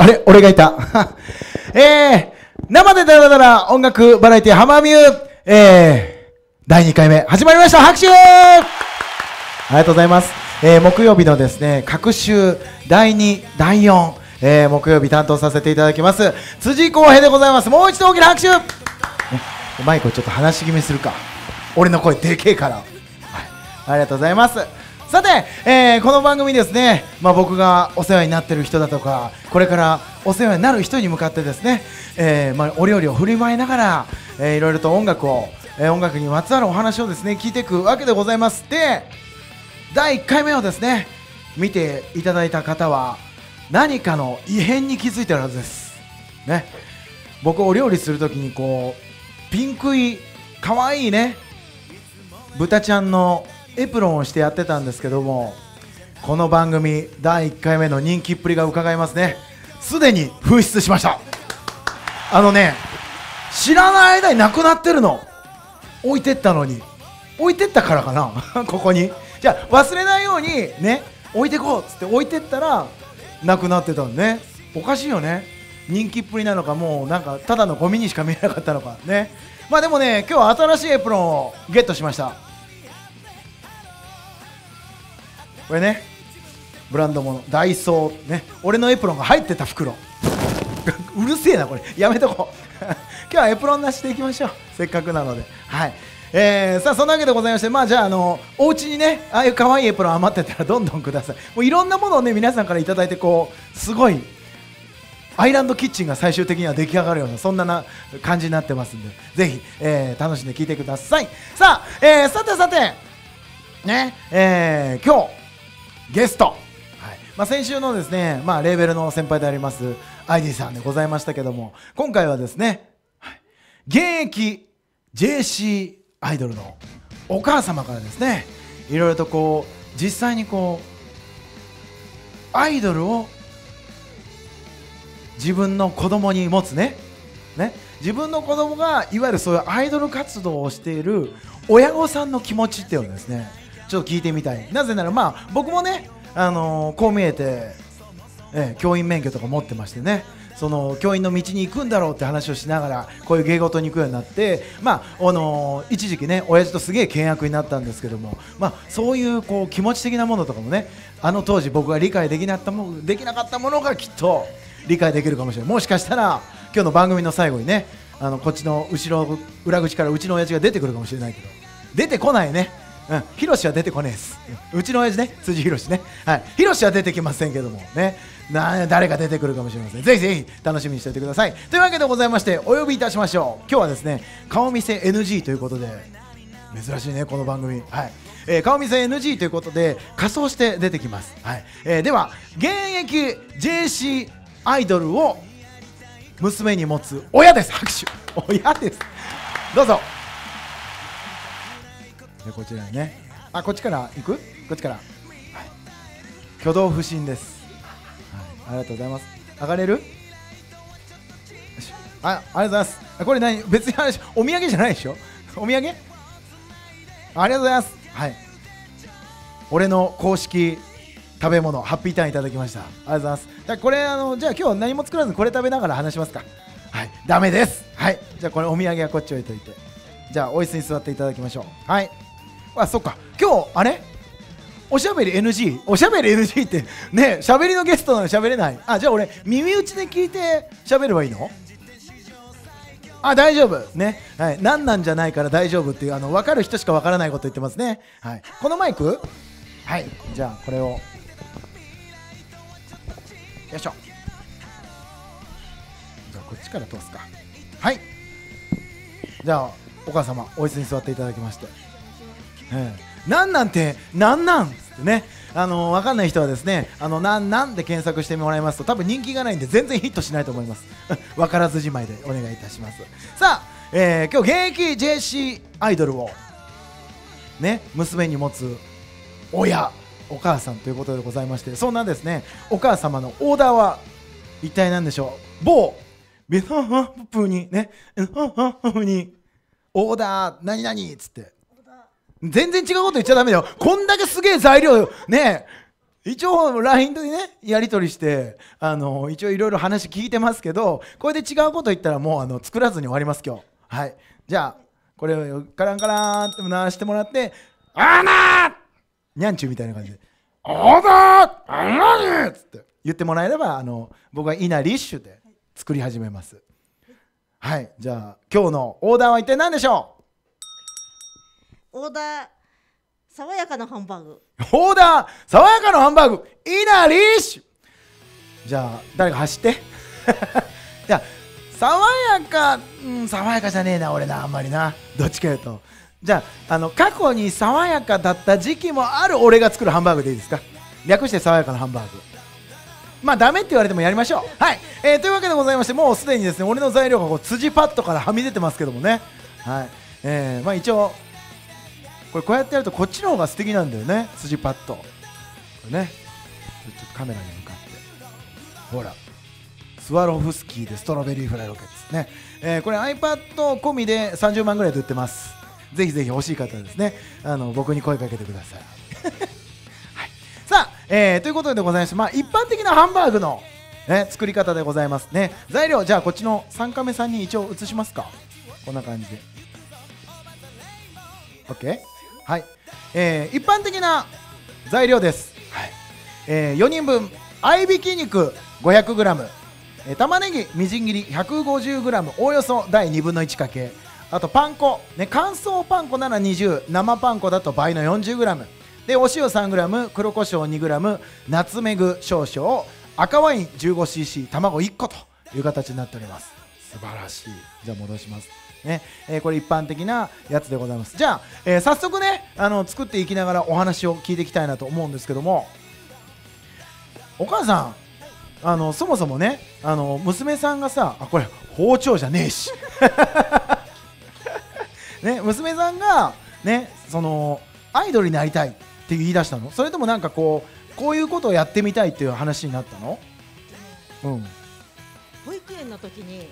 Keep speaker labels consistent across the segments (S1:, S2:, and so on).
S1: あれ俺がいた。生でだらだら音楽バラエティハマミュ第2回目始まりました。拍手。ありがとうございます。木曜日のですね、各週第2、第4、木曜日担当させていただきます辻康平でございます。もう一度大きな拍手、ね、マイクをちょっと話し気味するか、俺の声でけえから、はい、ありがとうございます。さて、この番組ですね、僕がお世話になっている人だとか、これからお世話になる人に向かってですね、お料理を振る舞いながら、いろいろと音楽にまつわるお話をですね聞いていくわけでございます。で、第1回目をですね見ていただいた方は何かの異変に気づいてるはずですね。僕お料理するときにこうピンクいかわいいね豚ちゃんのエプロンをしてやってたんですけども、この番組第1回目の人気っぷりが伺えますね。すでに紛失しました。知らない間になくなってるの。置いてったのに、置いてったからかなここにじゃあ忘れないようにね置いてこうっつって置いてったらなくなってたのね。おかしいよね。人気っぷりなのか、もうなんかただのゴミにしか見えなかったのかね。でもね、今日は新しいエプロンをゲットしました。これね、ブランドものダイソーね、俺のエプロンが入ってた袋うるせえなこれ、やめとこう今日はエプロンなしでいきましょう、せっかくなので。はい、さあそんなわけでございまして、じゃあお家にねああいう可愛いエプロン余ってたらどんどんください。もういろんなものをね皆さんからいただいて、こうすごいアイランドキッチンが最終的には出来上がるようなそんな感じになってますんで、ぜひ、楽しんで聴いてください。さあ、さてね、今日ゲスト、はい、先週のですね、レーベルの先輩でありますアイディさんでございましたけども、今回はですね、はい、現役 JC アイドルのお母様からですね、いろいろとこう実際にこうアイドルを自分の子供に持つね、自分の子供がいわゆるそういうアイドル活動をしている親御さんの気持ちっていうのをですねちょっと聞いてみたい。なぜなら僕もね、こう見えて、教員免許とか持ってましてね、その教員の道に行くんだろうって話をしながらこういう芸事に行くようになって、一時期ね親父とすげえ倹約になったんですけども、そういうこう気持ち的なものとかもね、当時僕が理解できなかったものがきっと理解できるかもしれない。もしかしたら今日の番組の最後にね、こっちの裏口からうちの親父が出てくるかもしれないけど、出てこないね。ヒロシは出てこねえです。うちの親父ね、辻ヒロシね、はい、ヒロシは出てきませんけどもね、誰か出てくるかもしれません。ぜひぜひ楽しみにしておいてください。というわけでございまして、お呼びいたしましょう。今日はですね、顔見せ NG ということで、珍しいねこの番組、はい、顔見せ NG ということで仮装して出てきます。はい、では現役 JC アイドルを娘に持つ親です。拍手。親です。どうぞ。こちらにね、こっちから行く？こっちから、はい、挙動不審です。はい、ありがとうございます。上がれる？ありがとうございます。これ何？別にお土産じゃないでしょ？お土産？ありがとうございます。はい。俺の公式食べ物ハッピーターンいただきました。ありがとうございます。じゃあこれじゃあ今日は何も作らずにこれ食べながら話しますか？はい。ダメです。はい。じゃあこれお土産はこっち置いといて。じゃあお椅子に座っていただきましょう。はい。そっか、今日あれおしゃべり NG？ おしゃべり NG ってね、しゃべりのゲストなのにしゃべれない。じゃあ俺耳打ちで聞いてしゃべればいいの？大丈夫ね、はい、なんじゃないから大丈夫っていう、分かる人しか分からないこと言ってますね。はい、このマイク、はい、じゃあこれをよいしょ。じゃあこっちから通すか。はい、じゃあお母様お椅子に座っていただきまして、なんてなんつってね、分かんない人はですね、なんで検索してもらいますと多分人気がないんで全然ヒットしないと思います分からずじまいでお願いいたします。さあ、今日現役 JC アイドルをね娘に持つお母さんということでございまして、そんなですねお母様のオーダーは一体何でしょう。某ビファープにねにオーダー何々っつって、全然違うこと言っちゃダメだよ。こんだけすげえ材料ね一応 LINE でねやり取りして一応いろいろ話聞いてますけど、これで違うこと言ったらもう作らずに終わります今日。はい、じゃあこれをカランカランって鳴らしてもらって、あーなーにゃんちゅうみたいな感じであーだーあーなーっつって言ってもらえれば僕はイナリッシュで作り始めます。はい、じゃあ今日のオーダーは一体何でしょ
S2: オーダー爽やかなハンバーグ。
S1: う？オーダー爽やかなハンバーグイナリッシュ。じゃあ誰か走ってじゃあ爽やか、爽やかじゃねえな俺な、あんまりな、どっちかいうと。じゃあ過去に爽やかだった時期もある俺が作るハンバーグでいいですか？略して爽やかなハンバーグ。まあダメって言われてもやりましょう。はい、というわけでございまして、もうすでにですね俺の材料がこう辻パッドからはみ出てますけどもね。はい、まあ一応こうやってやるとこっちの方が素敵なんだよね、辻パッド。これねちょっとカメラに向かってほら、スワロフスキーでストロベリーフライロケッツね、これ iPad 込みで30万ぐらいで売ってます。ぜひぜひ欲しい方はですね僕に声かけてくださいはい、さあ、ということでございまして、まあ、一般的なハンバーグの、作り方でございますね。材料じゃあこっちの3カメさんに一応映しますか。こんな感じで OK。 はい、一般的な材料です。はい、4人分合いびき肉 500g、玉ねぎみじん切り 150g、 おおよそ第2分の1かけ、あとパン粉、ね、乾燥パン粉なら20、生パン粉だと倍の 40g で、お塩 3g、 黒胡椒 2g、 ナツメグ少々、赤ワイン 15cc、 卵1個という形になっております。素晴らしい。じゃあ戻しますね。これ一般的なやつでございます。じゃあ、早速ね作っていきながらお話を聞いていきたいなと思うんですけども、お母さんそもそもね娘さんがさ、これ包丁じゃねえしね、娘さんがねアイドルになりたいって言い出したの？それともなんかこういうことをやってみたいっていう話になったの？
S2: 保育園の時に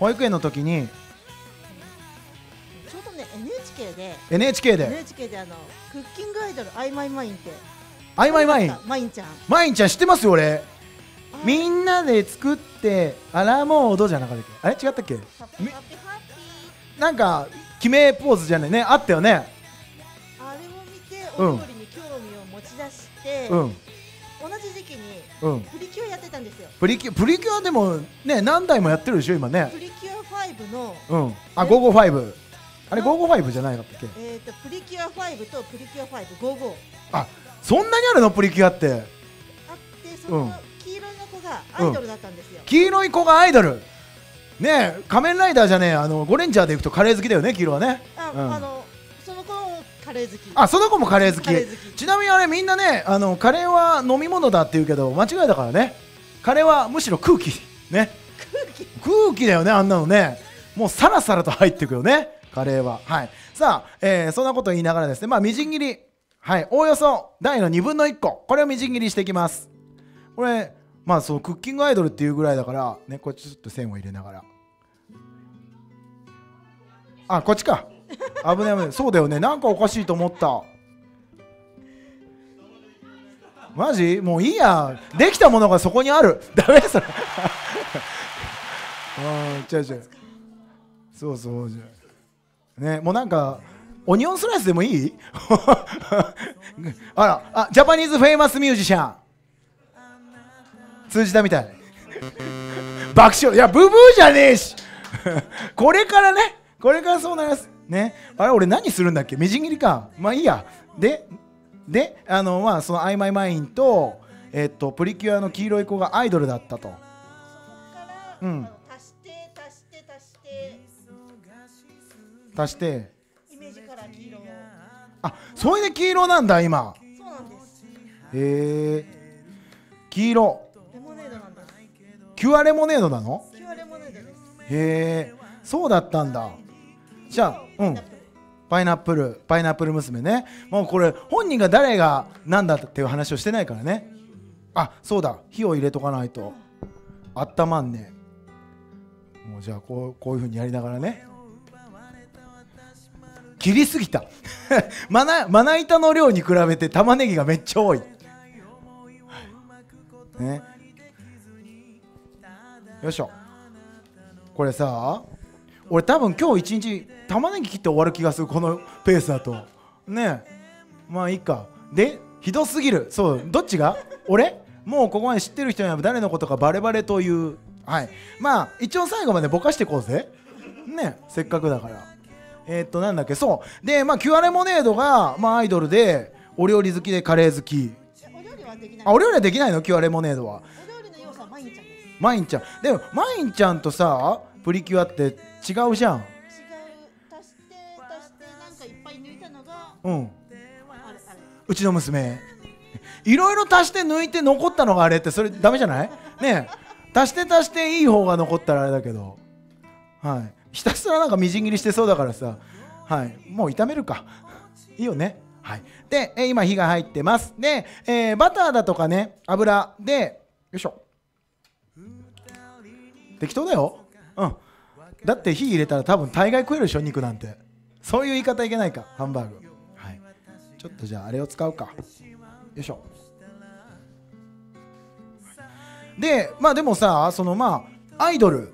S2: ちょうどね NHK でクッキングアイドルアイマイマインって
S1: アイマイマイン
S2: マインちゃん
S1: 知ってますよ俺。みんなで作ってアラモードじゃなかったっけ？あれ違ったっけ？なんか決めポーズじゃないね、あったよね。
S2: あれを見てお料理に興味を持ち出して、同じ時期にプリキュアやってたんですよ。プリキュアでもね何台もやってるでしょ今ね。プリキュア5の555、あれ555じゃないかったっけ？ プリキュア5とプリキュア555。
S1: あ、そんなにあるのプリキュアって。
S2: あって、その黄色いの子がアイドルだったんですよ。
S1: 黄色い子がアイドルねえ、仮面ライダーじゃねえ、ゴレンジャーでいくとカレー好きだよね、黄色はね。
S2: その子もカレー好き。
S1: あ、その子もカレー好き。ちなみにあれみんなねカレーは飲み物だって言うけど間違いだからね。カレーはむしろ空気ね。空気だよね、あんなのね。もうサラサラと入っていくよね、カレーは。はい、さあ、そんなこと言いながらですね、まあみじん切り、はい、おおよそ大の2分の1個、これをみじん切りしていきます。これまあそうクッキングアイドルっていうぐらいだからね、こっちちょっと線を入れながら、あ、こっちか、危ない危ない、そうだよね、なんかおかしいと思った。マジ？もういいや、できたものがそこにある。ダメそれ違うそうそうね、もうなんかオニオンスライスでもいいジャパニーズフェイマスミュージシャン通じたみたい爆笑。いやブブーじゃねえしこれからそうなりますね。あれ俺何するんだっけ？みじん切りか。まあいいや。でまあそのアイマイマインとプリキュアの黄色い子がアイドルだったと。足して
S2: イメージカラー黄色。
S1: あ、それで黄色なんだ今。
S2: そうなんです。
S1: 黄色
S2: レモネードなんです。
S1: キュアレモネードなの？
S2: キュアレモネードです。
S1: へえ、そうだったんだ。じゃあパイナップル娘ね。もうこれ本人が誰が何だっていう話をしてないからね。あ、そうだ、火を入れとかないとあったまんね。もうじゃあこういう風にやりながらね。切りすぎたまな板の量に比べて玉ねぎがめっちゃ多い。 ね。よいしょ。これさ、俺多分今日一日玉ねぎ切って終わる気がする、このペースだとね。まあいいか。でひどすぎる。そう、どっちが俺もうここまで知ってる人には誰のことかバレバレという。はい、まあ一応最後までぼかしていこうぜね、せっかくだから。なんだっけ、そうで、まあキュアレモネードが、まあ、アイドルでお料理好きでカレー好き。
S2: お料理はできない。
S1: あ、お料理はできないの？キュアレモネードは。
S2: お料理の要素はマインちゃんです。
S1: マインちゃん。でもマインちゃんとさプリキュアって違うじゃん。
S2: 違う。足してなんかいっぱい抜いたのが、
S1: うん、
S2: あれ
S1: うちの娘いろいろ足して抜いて残ったのがあれって、それダメじゃないねえ。足していい方が残ったらあれだけど、はい、ひたすらなんかみじん切りしてそうだからさ、はい、もう炒めるかいいよね。はい、で、今火が入ってます。で、バターだとかね、油で、よいしょ、適当だよ。うん、だって火入れたら多分大概食えるでしょ、肉なんて。そういう言い方いけないか、ハンバーグ。はい、ちょっとじゃああれを使うか。よいしょ。で、まあでもさ、そのまあアイドル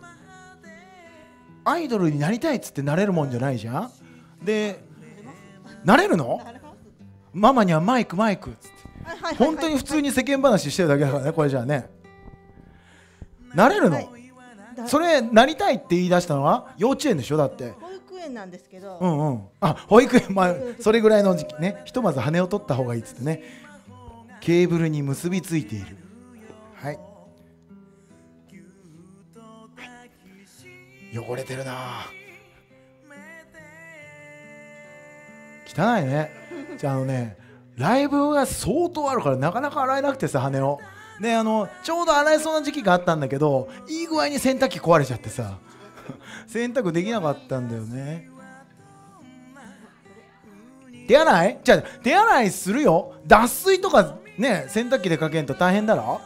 S1: になりたいっつってなれるもんじゃないじゃん。で、なれるの？ママにはマイクっつって、本当に普通に世間話してるだけだからね、これじゃあね。なれるの？はい、それなりたいって言い出したのは幼稚園でしょ、だって。
S2: 保育園なんですけど。
S1: うんうん。あ、保育園、まあそれぐらいの時期ね、ひとまず羽を取った方がいいっつってね。ケーブルに結びついている。はい。汚れてるな。汚いね。じゃあね、ライブが相当あるからなかなか洗えなくてさ、羽を。で、ちょうど洗えそうな時期があったんだけど、いい具合に洗濯機壊れちゃってさ洗濯できなかったんだよね。手洗い？じゃあ手洗いするよ。脱水とかね、洗濯機でかけんと大変だろ。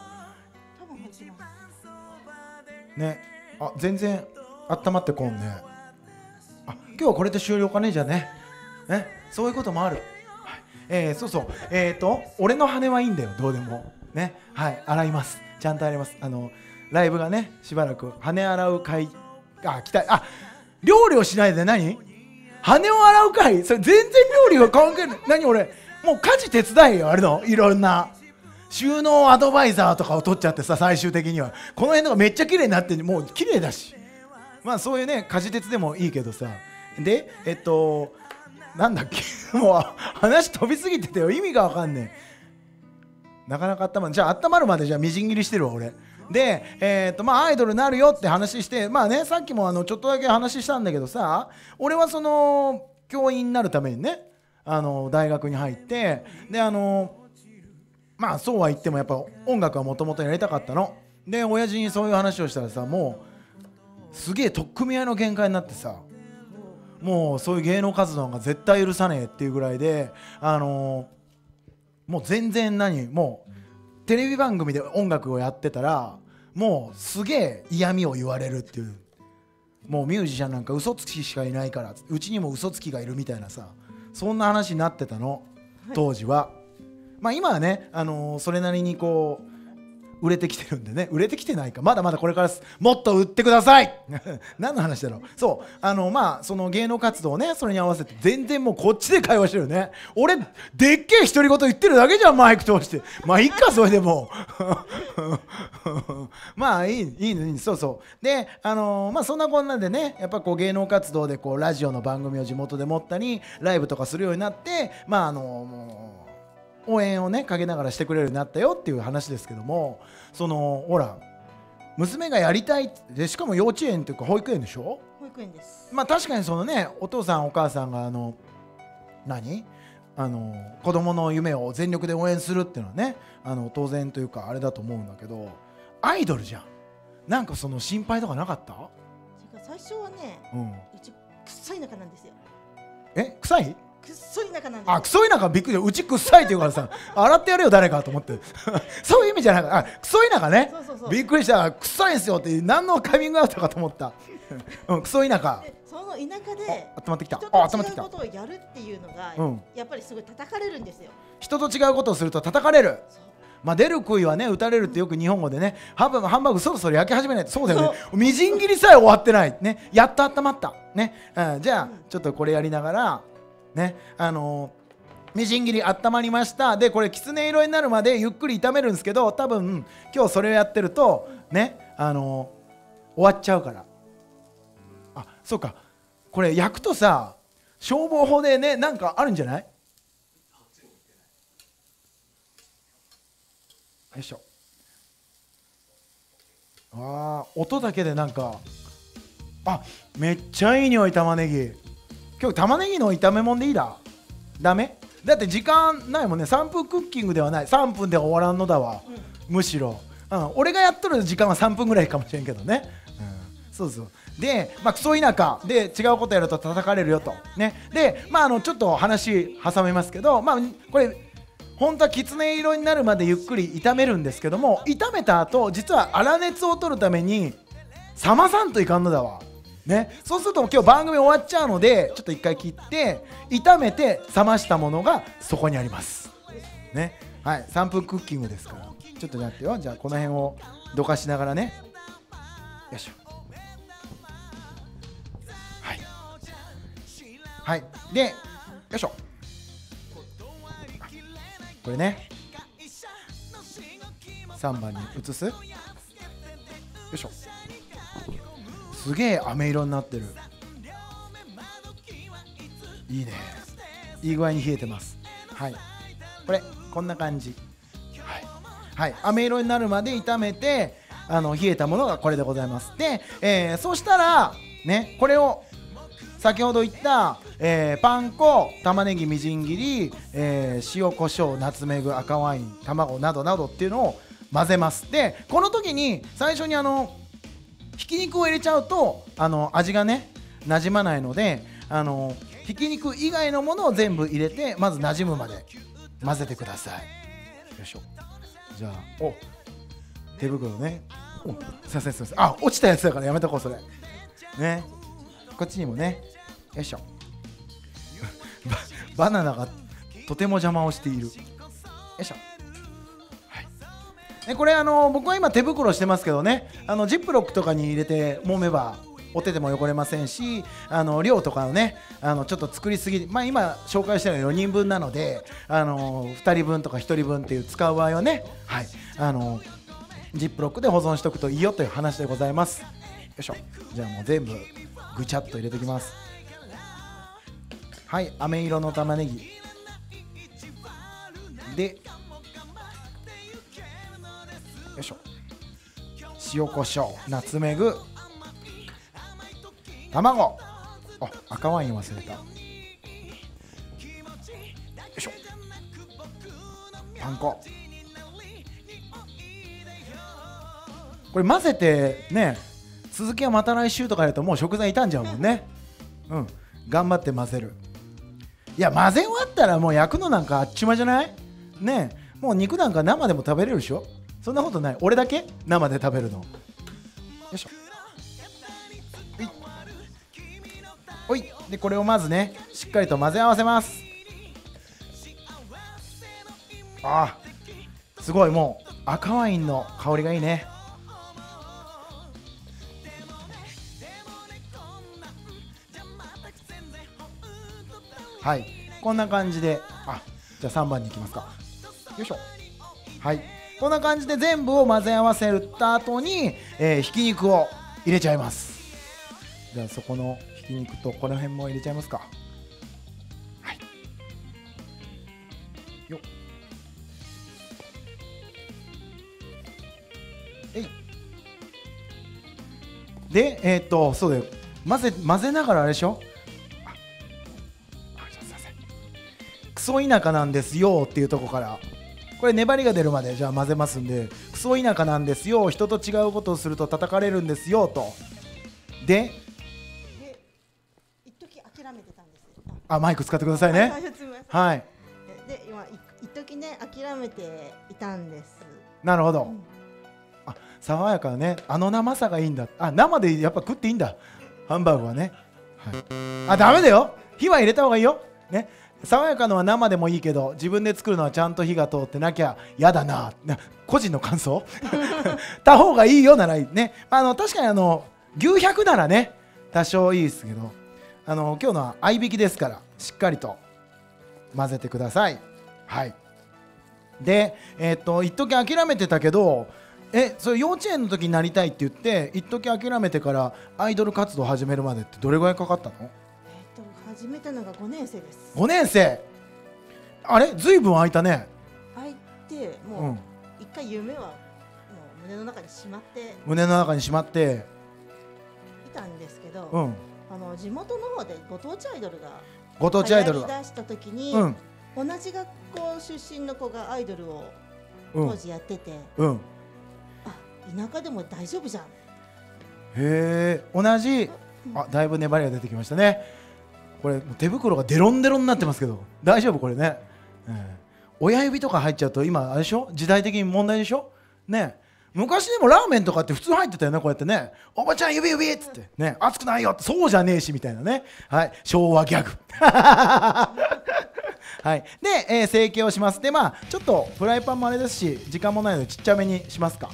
S1: ね。あ、全然温まってこんね。あ、今日はこれで終了かね、じゃあね。ね、そういうこともある。はい、そうそう。俺の羽はいいんだよ、どうでも。ね、はい、洗います。ちゃんと洗います。ライブがね、しばらく羽洗う会、来たい。あ、料理をしないで何？羽を洗う会？それ全然料理が関係ない。何俺、もう家事手伝いよ、あれの。いろんな。収納アドバイザーとかを取っちゃってさ、最終的には。この辺とかめっちゃ綺麗になってもう綺麗だし。まあそういうね、家事鉄でもいいけどさ。で、なんだっけもう話飛びすぎてたよ、意味がわかんねえ。なかなか温まる。じゃあ温まるまでじゃあみじん切りしてるわ俺で。まあアイドルになるよって話して、まあね、さっきもちょっとだけ話したんだけどさ、俺はその教員になるためにね、大学に入って、でまあそうは言ってもやっぱ音楽はもともとやりたかったので、親父にそういう話をしたらさ、もうすげえ取っ組み合いの限界になってさ、もうそういう芸能活動が絶対許さねえっていうぐらいで、もう全然もうテレビ番組で音楽をやってたらもうすげえ嫌味を言われるっていう、もうミュージシャンなんか嘘つきしかいないから、うちにも嘘つきがいるみたいなさ、そんな話になってたの当時は。まあ今はね、それなりにこう売れてきてるんでね。売れてきてないか、まだまだこれからです。もっと売ってください何の話だろう。そうまあその芸能活動ね、それに合わせて全然もうこっちで会話してるね。俺でっけえ独り言言ってるだけじゃん、マイク通して。まあいっか、それでもまあいいそうそう。でまあそんなこんなんでね、やっぱこう芸能活動でこうラジオの番組を地元で持ったりライブとかするようになって、まあもう応援をねかけながらしてくれるようになったよっていう話ですけども、そのほら娘がやりたいで、しかも幼稚園っていうか保育園でしょ。
S2: 保育園です。
S1: まあ確かにそのね、お父さんお母さんが子供の夢を全力で応援するっていうのはね、当然というかあれだと思うんだけど、アイドルじゃん。なんかその心配とかなかった？
S2: 最初はね、うち臭い中なんですよ。
S1: 臭い？
S2: くっそい中なんですよ。
S1: くそい中びっくり。うちくっさいって言うからさ洗ってやるよ誰かと思ってそういう意味じゃなかった。くそい中ね。そうびっくりした。くさいんすよって何のカミングアウトかと思ったくそい中。
S2: その田舎で
S1: 温まってきた。
S2: 人と違うことをやるっていうのが、やっぱりすごい叩かれるんですよ。
S1: 人と違うことをすると叩かれる。 まあ出る杭はね打たれるってよく日本語でね、ハンバーグそろそろ焼き始めないと。そうだよね、みじん切りさえ終わってないね。やっと温まったね、じゃあちょっとこれやりながらね、みじん切り温まりました。でこれきつね色になるまでゆっくり炒めるんですけど、多分今日それをやってるとね終わっちゃうから。あ、そうか、これ焼くとさ消防法でねなんかあるんじゃない？よいしょ。あー、音だけでなんか、あ、めっちゃいい匂い。玉ねぎ、今日玉ねぎの炒め物でいいだ。ダメだって時間ないもんね。3分クッキングではない。3分で終わらんのだわ、むしろ、俺がやっとる時間は3分ぐらいかもしれんけどね、そうそう。で、クソ田舎で違うことやると叩かれるよとね。で、ちょっと話挟めますけど、これ本当はきつね色になるまでゆっくり炒めるんですけども、炒めた後実は粗熱を取るために冷まさんといかんのだわね。そうすると今日番組終わっちゃうので、ちょっと一回切って炒めて冷ましたものがそこにありますね。はい、3分クッキングですから。ちょっと待ってよ。じゃあこの辺をどかしながらね。よいしょ。はいはい。で、よいしょ。これね3番に移す。よいしょ。すげえ飴色になってる。いいね。いい具合に冷えてます。はい、これこんな感じ。はい、はい、飴色になるまで炒めて冷えたものがこれでございます。で、そうしたらね、これを先ほど言った、パン粉、玉ねぎみじん切り、塩コショウ、ナツメグ、赤ワイン、卵などなどっていうのを混ぜます。でこの時に最初にひき肉を入れちゃうと味がねなじまないので、ひき肉以外のものを全部入れてまずなじむまで混ぜてください。よいしょ。じゃあ手袋ね。すいませんすいません。あ、落ちたやつだからやめとこうそれね。こっちにもね。よいしょ。バナナがとても邪魔をしている。よいしょ。はい。ね、これ僕は今手袋してますけどね、ジップロックとかに入れて揉めばお手でも汚れませんし、量とかをねちょっと作りすぎ、今紹介したのは4人分なので2人分とか1人分っていう使う場合はね、はい、ジップロックで保存しておくといいよという話でございます。よいしょ。じゃあもう全部ぐちゃっと入れておきます。はい、飴色の玉ねぎで、よいしょ。塩コショウ、ナツメグ、卵、赤ワイン忘れた。よいしょ。パン粉。これ混ぜてね、続きはまた来週とかやるともう食材傷んじゃうもんね。頑張って混ぜる。いや、混ぜ終わったらもう焼くのなんかあっちまじゃないね。もう肉なんか生でも食べれるでしょ。そんなことない。俺だけ生で食べるの。よいしょ。おい。でこれをまずねしっかりと混ぜ合わせます。すごい、もう赤ワインの香りがいいね。はい、こんな感じで、じゃあ3番に行きますか。よいしょ。はい、こんな感じで全部を混ぜ合わせた後に、ひき肉を入れちゃいます。じゃあそこのひき肉とこの辺も入れちゃいますか。はい、よっ。でそうだよ、混ぜながらあれでしょ。クソ田舎なんですよっていうところから、これ粘りが出るまでじゃあ混ぜますんで、クソ田舎なんですよ、人と違うことをすると叩かれるんですよと。で一時諦めてたんです。マイク使ってくださいね。はい。
S2: で今一時ね諦めていたんです。
S1: なるほど。爽やかなね、生さがいいんだ。生でやっぱ食っていいんだ、ハンバーグはね。はい。ダメだよ、火は入れた方がいいよね。 爽やかのは生でもいいけど自分で作るのはちゃんと火が通ってなきゃ嫌だな個人の感想た方がいいよならいいね。確かに牛100ならね多少いいですけど今日のは合いびきですからしっかりと混ぜてください。はいで一時諦めてたけどそれ幼稚園の時になりたいって言って一時諦めてからアイドル活動始めるまでってどれぐらいかかったの？
S2: 始めたのが5年生です。
S1: 5年生あれずいぶん空いたね。
S2: 空いてもう一回夢はもう胸の中にしまっていたんですけど、地元の方でご当地アイドルが流行り出した時に、同じ学校出身の子がアイドルを当時やってて、田舎でも大丈夫じゃん。
S1: へえ、同じだいぶ粘りが出てきましたね。これ手袋がデロンデロンになってますけど大丈夫これね、親指とか入っちゃうと今あれでしょ、時代的に問題でしょね。昔でもラーメンとかって普通入ってたよね、こうやってね、おばちゃん指指っつってね、熱くないよって、そうじゃねえしみたいなね、はい、昭和ギャグはい、で、成形をします。でちょっとフライパンもあれですし時間もないのでちっちゃめにしますか。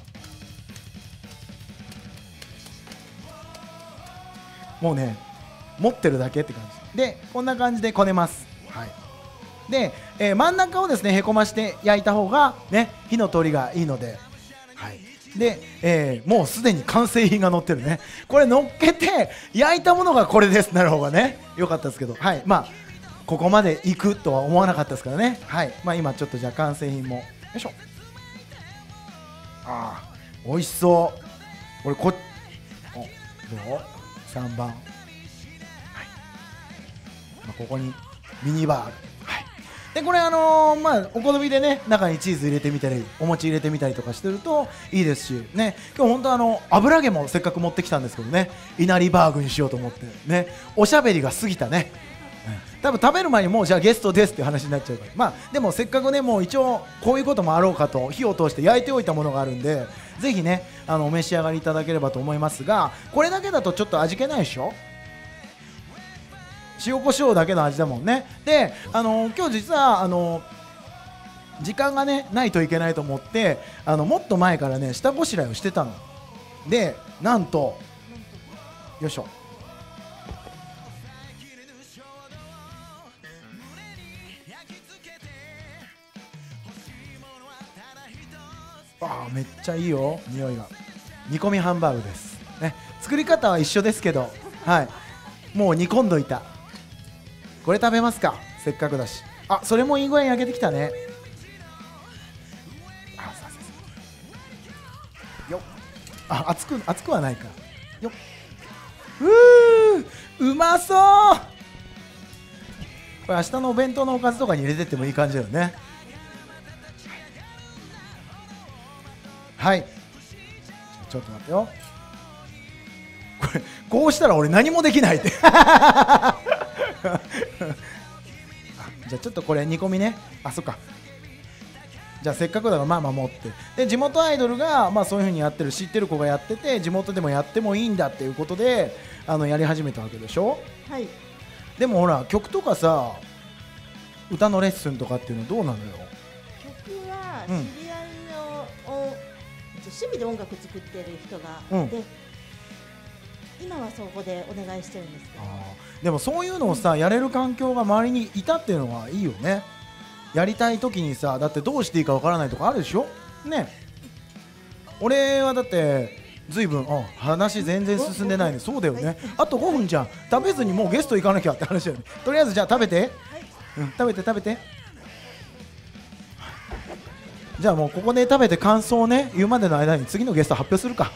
S1: もうね持ってるだけって感じでこんな感じでこねます。はいで、真ん中をですねへこまして焼いた方がね火の通りがいいので、はいで、もうすでに完成品が乗ってるね。これ乗っけて焼いたものがこれですなる方がね良かったですけど、はいここまで行くとは思わなかったですからね。はい今ちょっとじゃあ完成品もよいしょ。美味しそう。これどう3番、はいここにミニバーグ、はい、でこれお好みでね中にチーズ入れてみたりお餅入れてみたりとかしてるといいですしね。今日本当油揚げもせっかく持ってきたんですけどね、いなりバーグにしようと思ってね、おしゃべりが過ぎたね、多分食べる前にもうじゃあゲストですっていう話になっちゃうから、でもせっかくねもう一応こういうこともあろうかと火を通して焼いておいたものがあるんでぜひねお召し上がりいただければと思いますが、これだけだとちょっと味気ないでしょ。塩コショウだけの味だもんね。で今日実は時間がねないといけないと思ってもっと前からね下ごしらえをしてたので、なんとよいしょ、めっちゃいいよ匂いが。煮込みハンバーグです、ね、作り方は一緒ですけど、もう煮込んどいた。これ食べますか、せっかくだし。それもいい具合に焼けてきたね。よっ、熱くはないかよっ。うまそう。これ明日のお弁当のおかずとかに入れてってもいい感じだよね。はい、ちょっと待ってよ。こうしたら俺何もできないってじゃあちょっとこれ煮込みね。そっか、じゃあせっかくだから持ってで地元アイドルがそういう風にやってる知ってる子がやってて地元でもやってもいいんだっていうことでやり始めたわけでしょ。
S2: はい。
S1: でもほら曲とかさ歌のレッスンとかっていうのどうなのよ。
S2: 曲は知り合いの、趣味で音楽作ってる人がいて、今はそこでお願いしてるんですけど、
S1: でもそういうのをさ、やれる環境が周りにいたっていうのはいいよね。やりたい時にさ、だってどうしていいかわからないとかあるでしょね。俺はだってずいぶん話全然進んでないね。そうだよね、あと5分じゃん。食べずにもうゲスト行かなきゃって話だよね。とりあえずじゃあ食べて、食べてじゃあもうここで食べて感想をね言うまでの間に次のゲスト発表するか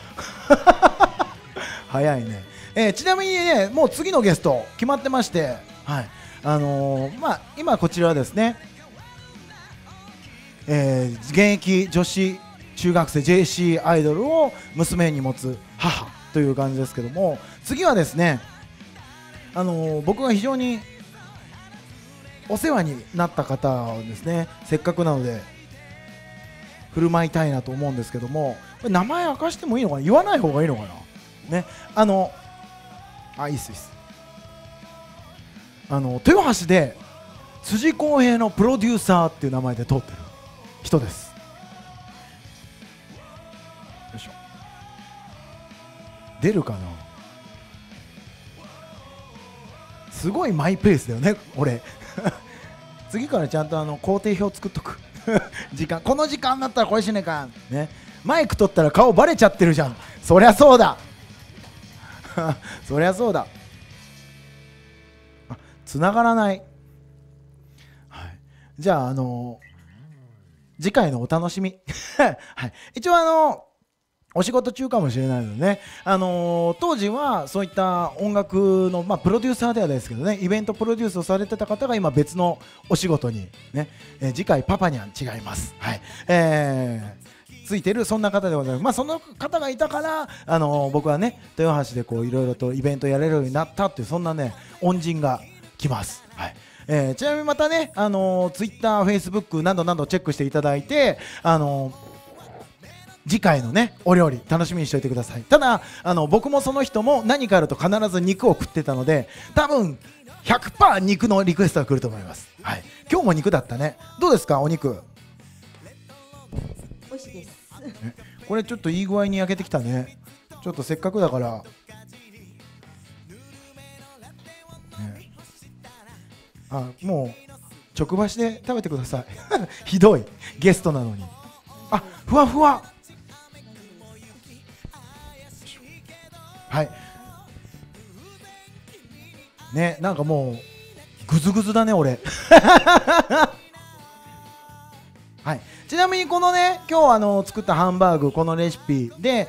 S1: 早いね。ちなみにねもう次のゲスト決まってまして、はい、今こちらはですね、現役女子中学生 JC アイドルを娘に持つ母という感じですけども、次はですね、僕が非常にお世話になった方をですね、せっかくなので振る舞いたいなと思うんですけども、これ名前明かしてもいいのかな、言わない方がいいのかなね。いいっすいいっす。豊橋で辻康平のプロデューサーっていう名前で通ってる人です。よいしょ、出るかな。すごいマイペースだよね俺次からちゃんと工程表作っとくこの時間だったらこれしねえかね。マイク取ったら顔バレちゃってるじゃん。そりゃそうだそりゃそうだ。繋がらない、はい、じゃあ次回のお楽しみはい、一応お仕事中かもしれないのでね、当時はそういった音楽の、プロデューサーではないですけどね、イベントプロデュースをされてた方が今別のお仕事にね、次回パパには違います、はい、ついてるそんな方でございます。その方がいたから僕はね豊橋でこういろいろとイベントやれるようになったっていう、そんなね恩人が来ます、はい。ちなみにまたね、Twitter、Facebook などなどチェックしていただいて、次回のねお料理楽しみにしておいてください。ただ僕もその人も何かあると必ず肉を食ってたので、多分 100% 肉のリクエストが来ると思います、はい。今日も肉だったね。どうですかお肉。
S2: 美味しいです
S1: これちょっといい具合に焼けてきたね。ちょっとせっかくだから、ね、もう直箸で食べてくださいひどいゲストなのに。ふわふわ、はいね、なんかもうグズグズだね俺はい、ちなみにこのね今日作ったハンバーグ、このレシピで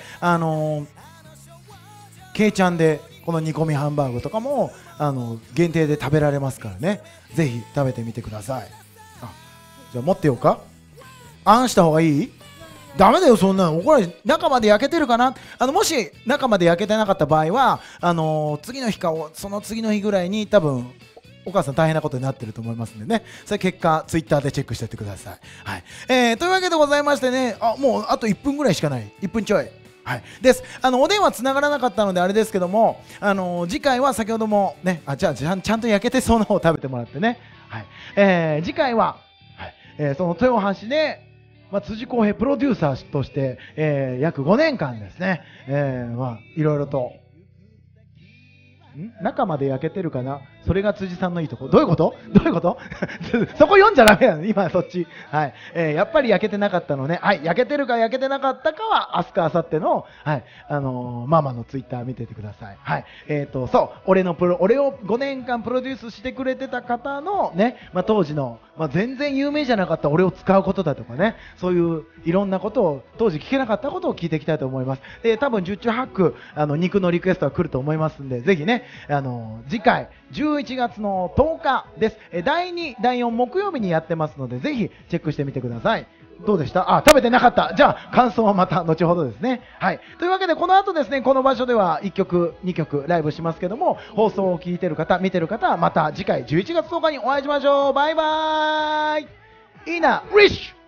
S1: けいちゃんでこの煮込みハンバーグとかも限定で食べられますからね、ぜひ食べてみてください。じゃあ持ってようか。あんした方がいい？ダメだよそんなの。これ中まで焼けてるかな。もし中まで焼けてなかった場合は次の日かその次の日ぐらいに多分お母さん大変なことになってると思いますんでね、それ結果ツイッターでチェックしておいてください、はい。というわけでございましてね、もうあと1分ぐらいしかない、1分ちょい、はい、です。お電話つながらなかったのであれですけども、次回は先ほどもね、じゃあちゃんと焼けてそうな方を食べてもらってね、はい。次回は、はい、その豊橋で辻康平プロデューサーとして、約5年間ですね、いろいろと中まで焼けてるかな、それが辻さんのいいとこ。どういうことそこ読んじゃダメなの今そっち、はい。やっぱり焼けてなかったのね、はい。焼けてるか焼けてなかったかは明日か明後日の、はい、ママのツイッター見ててください、はい。そう俺を5年間プロデュースしてくれてた方のね、当時の、全然有名じゃなかった俺を使うことだとかね、そういういろんなことを当時聞けなかったことを聞いていきたいと思います。多分十中八九肉のリクエストが来ると思いますんで、ぜひね次回11月の10日です。第2、第4木曜日にやってますので、ぜひチェックしてみてください。どうでした？食べてなかった。じゃあ感想はまた後ほどですね。はい。というわけでこの後ですね、この場所では1曲2曲ライブしますけども、放送を聞いてる方見てる方はまた次回11月10日にお会いしましょう。バイバーイ。いいなリッシュ。